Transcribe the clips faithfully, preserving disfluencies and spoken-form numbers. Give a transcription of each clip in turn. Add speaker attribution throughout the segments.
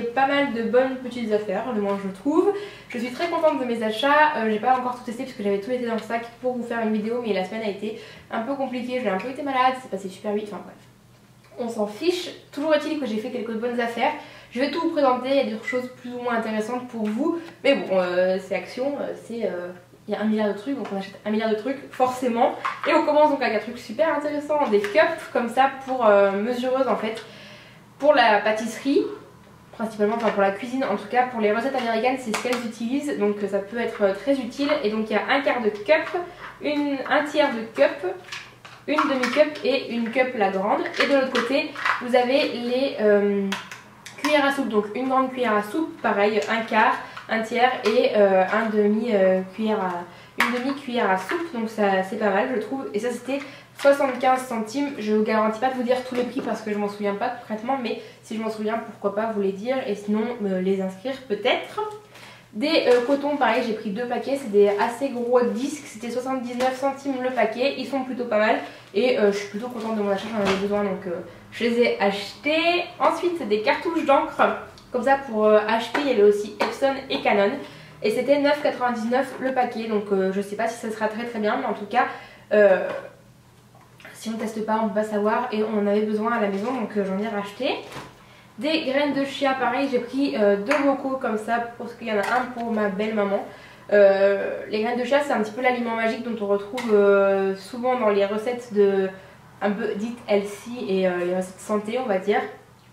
Speaker 1: pas mal de bonnes petites affaires, du moins je trouve. Je suis très contente de mes achats, euh, j'ai pas encore tout testé parce que j'avais tout été dans le sac pour vous faire une vidéo, mais la semaine a été un peu compliquée, j'ai un peu été malade, c'est passé super vite, enfin bref. On s'en fiche, toujours est-il que j'ai fait quelques bonnes affaires. Je vais tout vous présenter, il y a des choses plus ou moins intéressantes pour vous, mais bon, euh, c'est Action, c'est... Euh, il y a un milliard de trucs, donc on achète un milliard de trucs forcément. Et on commence donc avec un truc super intéressant, des cups comme ça pour euh, mesureuses en fait, pour la pâtisserie principalement, enfin pour la cuisine en tout cas, pour les recettes américaines c'est ce qu'elles utilisent, donc ça peut être très utile. Et donc il y a un quart de cup, une, un tiers de cup, une demi-cup et une cup la grande. Et de l'autre côté vous avez les euh, cuillères à soupe, donc une grande cuillère à soupe, pareil, un quart, un tiers et euh, un demi euh, cuillère à, une demi cuillère à soupe, donc ça c'est pas mal je trouve. Et ça c'était soixante-quinze centimes, je vous garantis pas de vous dire tous les prix parce que je m'en souviens pas concrètement, mais si je m'en souviens pourquoi pas vous les dire et sinon me les inscrire peut-être. Des euh, cotons pareil, j'ai pris deux paquets, c'est des assez gros disques, c'était soixante-dix-neuf centimes le paquet, ils sont plutôt pas mal et euh, je suis plutôt contente de mon achat, j'en avais besoin donc euh, je les ai achetés. Ensuite des cartouches d'encre. Comme ça pour euh, acheter, il y avait aussi Epson et Canon. Et c'était neuf quatre-vingt-dix-neuf le paquet. Donc euh, je sais pas si ça sera très très bien. Mais en tout cas, euh, si on teste pas, on peut pas savoir. Et on en avait besoin à la maison. Donc euh, j'en ai racheté. Des graines de chia, pareil. J'ai pris euh, deux bocaux comme ça. Parce qu'il y en a un pour ma belle maman. Euh, les graines de chia, c'est un petit peu l'aliment magique dont on retrouve euh, souvent dans les recettes de un peu dites healthy et euh, les recettes santé, on va dire.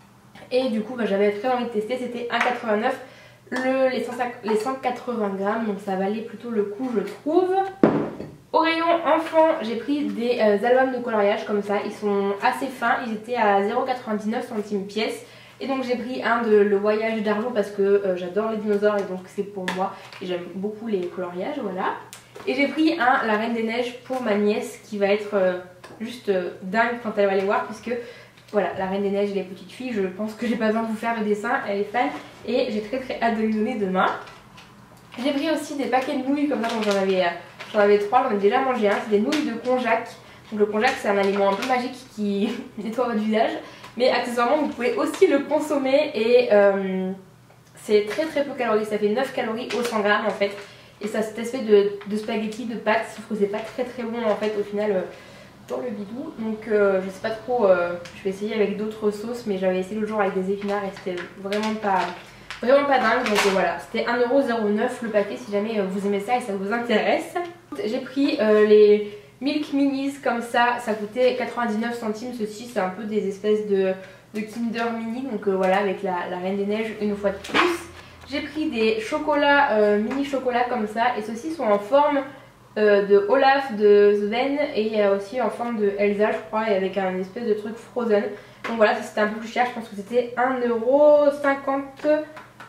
Speaker 1: Et du coup bah, j'avais très envie de tester, c'était un quatre-vingt-neuf le, les, cent, les cent quatre-vingts grammes, donc ça valait plutôt le coup je trouve. Au rayon enfant j'ai pris des euh, albums de coloriage comme ça, ils sont assez fins, ils étaient à zéro virgule quatre-vingt-dix-neuf centimes pièce. Et donc j'ai pris un de Le Voyage d'Arlo parce que euh, j'adore les dinosaures et donc c'est pour moi et j'aime beaucoup les coloriages, voilà. Et j'ai pris un La Reine des Neiges pour ma nièce qui va être euh, juste euh, dingue quand elle va les voir puisque... Voilà, La Reine des Neiges et les petites filles, je pense que j'ai pas besoin de vous faire le dessin, elle est fan et j'ai très très hâte de lui donner demain. J'ai pris aussi des paquets de nouilles comme ça, donc j'en avais, j'en avais trois, j'en ai déjà mangé un, c'est des nouilles de konjac. Donc le konjac c'est un aliment un peu magique qui nettoie votre visage, mais accessoirement vous pouvez aussi le consommer et euh, c'est très très peu calorique, ça fait neuf calories au cent grammes en fait. Et ça c'est aspect de, de spaghetti, de pâtes, sauf que c'est pas très très bon en fait au final. Euh, dans le bidou, donc euh, je sais pas trop, euh, je vais essayer avec d'autres sauces, mais j'avais essayé le jour avec des épinards et c'était vraiment pas vraiment pas dingue, donc euh, voilà, c'était un euro zéro neuf le paquet si jamais euh, vous aimez ça et ça vous intéresse. J'ai pris euh, les Milk Minis comme ça, ça coûtait quatre-vingt-dix-neuf centimes, ceci c'est un peu des espèces de, de Kinder Mini, donc euh, voilà avec la, la Reine des Neiges une fois de plus. J'ai pris des chocolats, euh, mini chocolats comme ça et ceux-ci sont en forme Euh, de Olaf, de Sven et il y a aussi en forme de Elsa je crois et avec un espèce de truc frozen. Donc voilà, ça c'était un peu plus cher, je pense que c'était un euro cinquante-neuf.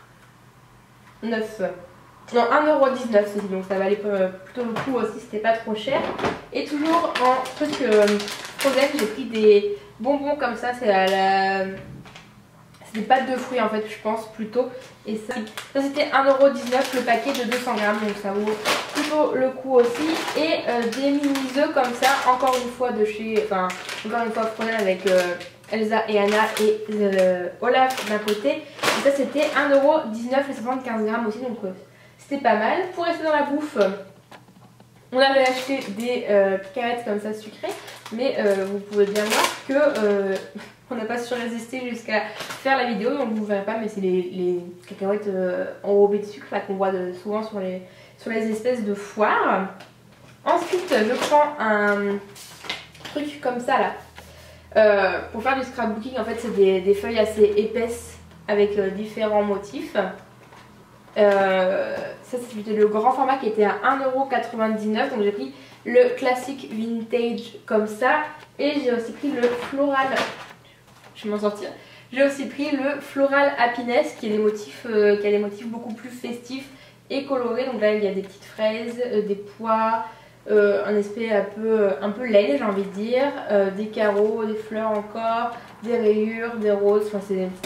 Speaker 1: Non, un euro dix-neuf ceci, donc ça valait plutôt le coup aussi, c'était pas trop cher. Et toujours en truc euh, frozen, j'ai pris des bonbons comme ça, c'est à la... c'est des pâtes de fruits en fait je pense plutôt. Et ça, ça c'était un euro dix-neuf le paquet de deux cents grammes, donc ça vaut plutôt le coup aussi. Et euh, des mini œufs comme ça, encore une fois de chez, enfin encore une fois Frozen avec euh, Elsa et Anna et euh, Olaf d'un côté. Et ça c'était un euro dix-neuf les soixante-quinze grammes aussi, donc euh, c'était pas mal. Pour rester dans la bouffe, on avait acheté des euh, cacahuètes comme ça sucrées, mais euh, vous pouvez bien voir que euh, on n'a pas su résister jusqu'à faire la vidéo, donc vous ne verrez pas, mais c'est les, les cacahuètes euh, enrobées de sucre là qu'on voit de, souvent sur les, sur les espèces de foires. Ensuite je prends un truc comme ça là, euh, pour faire du scrapbooking. En fait c'est des, des feuilles assez épaisses avec euh, différents motifs. Euh, ça c'était le grand format qui était à un euro quatre-vingt-dix-neuf, donc j'ai pris le classique vintage comme ça. Et j'ai aussi pris le floral, je vais m'en sortir, j'ai aussi pris le floral happiness qui, est des motifs, euh, qui a des motifs beaucoup plus festifs et colorés. Donc là il y a des petites fraises, euh, des pois, euh, un aspect un peu, un peu laine j'ai envie de dire, euh, des carreaux, des fleurs encore, des rayures, des roses, enfin c'est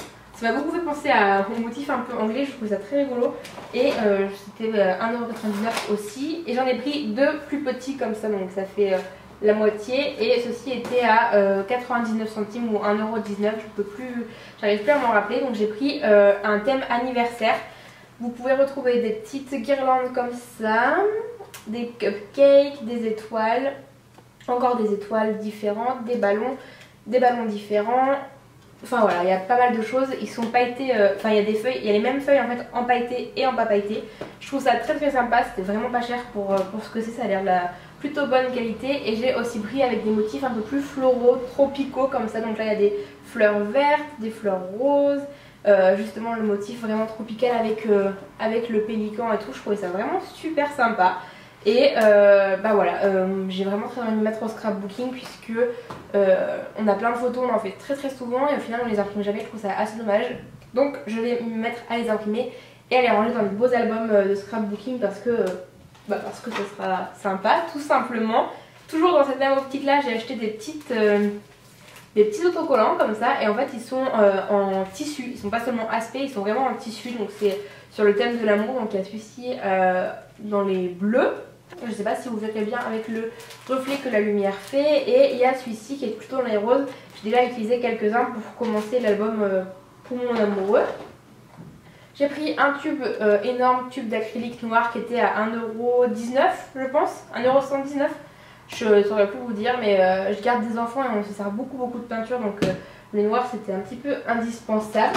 Speaker 1: Ça m'a beaucoup fait penser à, au motif un peu anglais, je trouve ça très rigolo. Et euh, c'était euh, un euro quatre-vingt-dix-neuf aussi. Et j'en ai pris deux plus petits comme ça, donc ça fait euh, la moitié. Et ceci était à euh, quatre-vingt-dix-neuf centimes ou un euro dix-neuf, je peux plus, j'arrive plus à m'en rappeler. Donc j'ai pris euh, un thème anniversaire. Vous pouvez retrouver des petites guirlandes comme ça, des cupcakes, des étoiles, encore des étoiles différentes, des ballons, des ballons différents. Enfin voilà, il y a pas mal de choses. Ils sont pailletés, euh, enfin il y a des feuilles, il y a les mêmes feuilles en fait en pailleté et en pas pailleté. Je trouve ça très très sympa, c'était vraiment pas cher pour, euh, pour ce que c'est, ça a l'air de la plutôt bonne qualité. Et j'ai aussi pris avec des motifs un peu plus floraux, tropicaux comme ça. Donc là il y a des fleurs vertes, des fleurs roses. Euh, justement le motif vraiment tropical avec, euh, avec le pélican et tout, je trouvais ça vraiment super sympa. Et euh, bah voilà, euh, j'ai vraiment très envie de me mettre au scrapbooking puisque euh, on a plein de photos, on en fait très très souvent et au final on les imprime jamais, je trouve ça assez dommage. Donc je vais me mettre à les imprimer et à les ranger dans de beaux albums de scrapbooking parce que, euh, bah parce que ce sera sympa tout simplement. Toujours dans cette même optique là, j'ai acheté des petites... Euh, des petits autocollants comme ça et en fait ils sont euh, en tissu, ils sont pas seulement aspects, ils sont vraiment en tissu, donc c'est sur le thème de l'amour. Donc il y a celui-ci euh, dans les bleus, je sais pas si vous verrez bien avec le reflet que la lumière fait, et il y a celui-ci qui est plutôt dans les roses. J'ai déjà utilisé quelques-uns pour commencer l'album euh, pour mon amoureux. J'ai pris un tube, euh, énorme tube d'acrylique noir qui était à un euro dix-neuf je pense, un euro soixante-dix-neuf. Je ne saurais plus vous dire, mais euh, je garde des enfants et on se sert beaucoup beaucoup de peinture, donc euh, les noirs c'était un petit peu indispensable.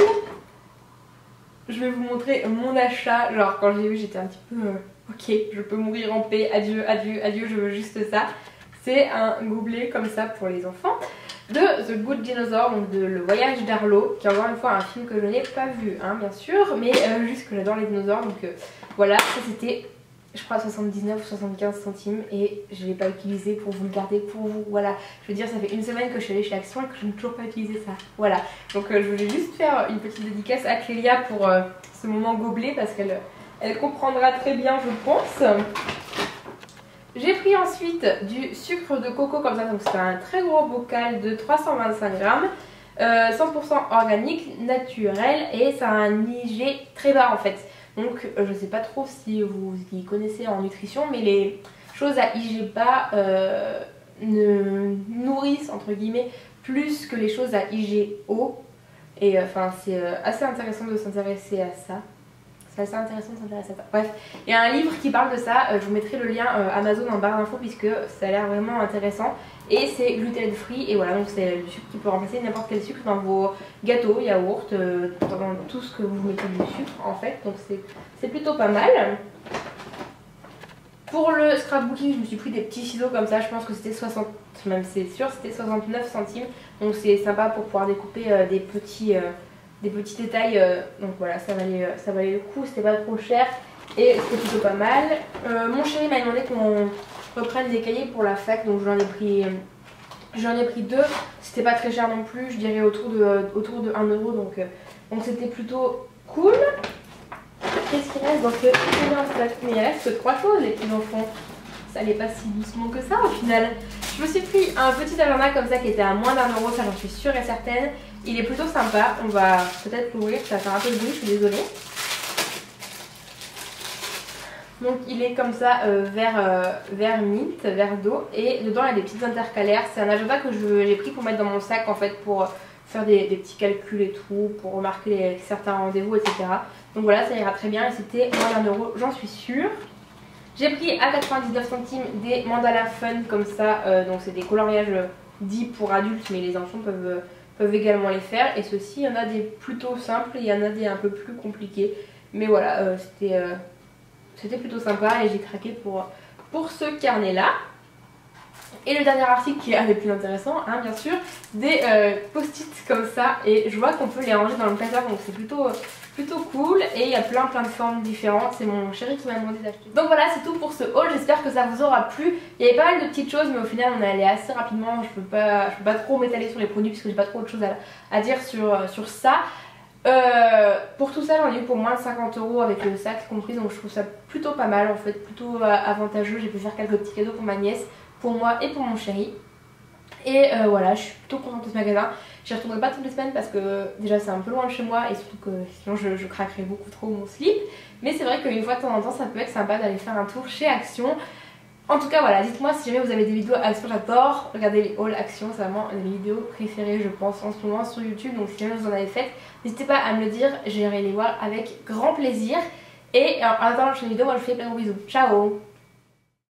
Speaker 1: Je vais vous montrer mon achat, genre quand j'ai vu j'étais un petit peu euh, ok, je peux mourir en paix, adieu, adieu, adieu, je veux juste ça. C'est un gobelet comme ça pour les enfants de The Good Dinosaur, donc de Le Voyage d'Arlo, qui est encore une fois un film que je n'ai pas vu, hein, bien sûr, mais euh, juste que j'adore les dinosaures, donc euh, voilà, ça c'était... je crois soixante-dix-neuf ou soixante-quinze centimes et je ne l'ai pas utilisé pour vous le garder pour vous. Voilà, je veux dire, ça fait une semaine que je suis allée chez Action et que je n'ai toujours pas utilisé ça. Voilà, donc euh, je voulais juste faire une petite dédicace à Clélia pour euh, ce moment gobelet parce qu'elle elle comprendra très bien, je pense. J'ai pris ensuite du sucre de coco comme ça, donc c'est un très gros bocal de trois cent vingt-cinq grammes. Euh, cent pour cent organique, naturel et ça a un I G très bas en fait. Donc euh, je sais pas trop si vous y connaissez en nutrition, mais les choses à I G bas euh, ne nourrissent entre guillemets plus que les choses à I G haut. Et enfin euh, c'est euh, assez intéressant de s'intéresser à ça. C'est assez intéressant de s'intéresser à ça. Bref, il y a un livre qui parle de ça, euh, je vous mettrai le lien euh, Amazon en barre d'infos puisque ça a l'air vraiment intéressant. Et c'est gluten free et voilà, donc c'est du sucre qui peut remplacer n'importe quel sucre dans vos gâteaux, yaourts, euh, dans tout ce que vous mettez du sucre en fait. Donc c'est plutôt pas mal. Pour le scrapbooking, je me suis pris des petits ciseaux comme ça, je pense que c'était soixante, même c'est sûr, c'était soixante-neuf centimes. Donc c'est sympa pour pouvoir découper euh, des petits... Euh, des petits détails, euh, donc voilà, ça valait, ça valait le coup, c'était pas trop cher et c'était plutôt pas mal. Euh, mon chéri m'a demandé qu'on reprenne des cahiers pour la fac, donc j'en ai pris j'en ai pris deux, c'était pas très cher non plus, je dirais autour de, autour de un euro, donc euh, donc c'était plutôt cool. Qu'est-ce qu'il reste dans ce énorme sac? Mais il reste que trois choses les petits enfants, ça allait pas si doucement que ça au final. Je me suis pris un petit agenda comme ça qui était à moins d'un euro, ça j'en suis sûre et certaine. Il est plutôt sympa, on va peut-être l'ouvrir, ça va faire un peu de bruit, je suis désolée. Donc il est comme ça euh, vert, euh, vert mint, vert d'eau, et dedans il y a des petites intercalaires. C'est un agenda que j'ai pris pour mettre dans mon sac en fait pour faire des, des petits calculs et tout, pour remarquer les, certains rendez-vous, et cetera. Donc voilà, ça ira très bien et c'était moins d'un euro, j'en suis sûre. J'ai pris à quatre-vingt-dix-neuf centimes des mandalas fun comme ça, euh, donc c'est des coloriages dits pour adultes mais les enfants peuvent... peuvent également les faire, et ceux-ci, il y en a des plutôt simples et il y en a des un peu plus compliqués, mais voilà, euh, c'était euh, c'était plutôt sympa et j'ai craqué pour, pour ce carnet là. Et le dernier article qui est le plus intéressant, hein, bien sûr, des euh, post-it comme ça, et je vois qu'on peut les ranger dans le placard, donc c'est plutôt, plutôt cool, et il y a plein plein de formes différentes, c'est mon chéri qui m'a demandé d'acheter. Donc voilà, c'est tout pour ce haul, j'espère que ça vous aura plu. Il y avait pas mal de petites choses, mais au final on est allé assez rapidement, je peux pas, je peux pas trop m'étaler sur les produits puisque j'ai pas trop de choses à, à dire sur, sur ça. Euh, pour tout ça j'en ai eu pour moins de cinquante euros avec le sac compris, donc je trouve ça plutôt pas mal en fait, plutôt euh, avantageux. J'ai pu faire quelques petits cadeaux pour ma nièce, pour moi et pour mon chéri. Et euh, voilà, je suis plutôt contente de ce magasin. J'y retournerai pas toutes les semaines parce que déjà c'est un peu loin de chez moi et surtout que sinon je, je craquerais beaucoup trop mon slip. Mais c'est vrai qu'une fois de temps en temps ça peut être sympa d'aller faire un tour chez Action. En tout cas voilà, dites-moi si jamais vous avez des vidéos Action, j'adore regarder les hauls Action, c'est vraiment mes vidéos préférées je pense en ce moment sur YouTube. Donc si jamais vous en avez faites, n'hésitez pas à me le dire, j'irai les voir avec grand plaisir. Et en attendant la prochaine vidéo, moi je vous fais plein de gros bisous. Ciao!